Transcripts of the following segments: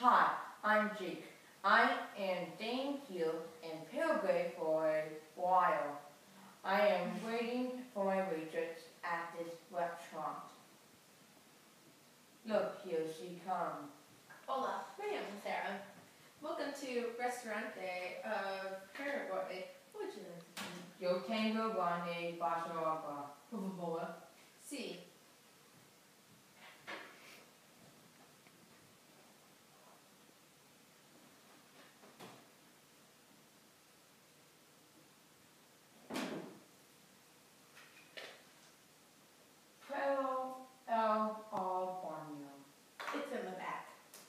Hi, I'm Jake. I am staying here in Pilgrim for a while. I am waiting for my waitress at this restaurant. Look, here she comes. Hola, my name is Sarah. Welcome to Restaurant Day of Paraguay. What would you like to eat? Yo tengo grande agua. Por favor. Sí. Pero el baño. It's in the back.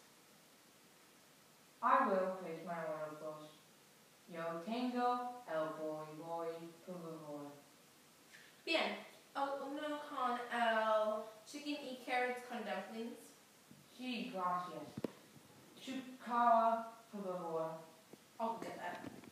I will place my order first. Yo tengo el boy, por favor. Bien. Uno con el chicken y carrots con dumplings. Sí, gracias. Chucara, por favor. I'll get that.